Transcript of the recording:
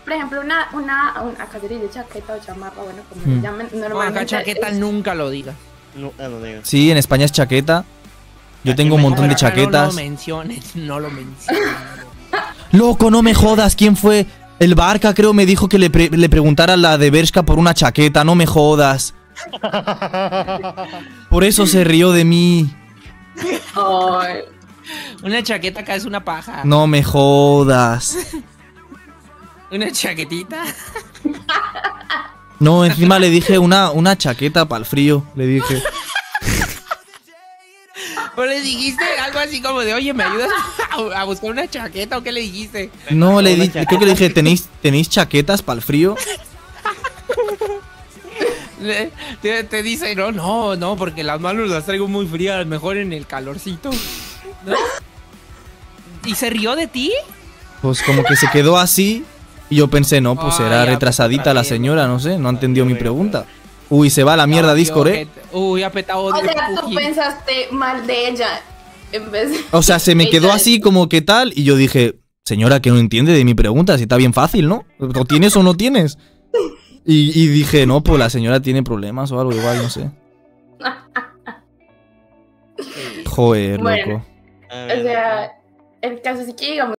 por ejemplo, acá se le dice chaqueta o chamarra, bueno, como le llamen, No, normalmente acá chaqueta nunca lo digas. No, no digas. Sí, en España es chaqueta. Yo tengo un montón de Pero acá chaquetas. No lo menciones, no lo menciones. Loco, no me jodas. ¿Quién fue? El Barca creo me dijo que le preguntara a la de Bershka por una chaqueta. No me jodas. Por eso se rió de mí. Ay, Una chaqueta acá es una paja. No me jodas. Una chaquetita. No, encima le dije una chaqueta para el frío. Le dije. ¿O le dijiste algo así como de, oye, ¿me ayudas a buscar una chaqueta o qué le dijiste? No, creo que le dije, ¿tenéis chaquetas para el frío? Te dice, no, porque las manos las traigo muy frías, mejor en el calorcito. ¿No? ¿Y se rió de ti? Pues como que se quedó así. Y yo pensé, no, pues Ay, era ya, retrasadita pues, la señora, no sé, no ha entendido mi pregunta. Uy, se va a la mierda Discord, Uy, ha petado o de sea, tú Puki. pensaste mal de ella en vez de... O sea, se me quedó ella. así como que tal. Y yo dije, señora, que no entiende de mi pregunta, si está bien fácil, ¿no? ¿O tienes o no tienes? Y dije, no, pues la señora tiene problemas o algo igual, no sé. Joder, Bueno. loco. O sea, el caso es que digamos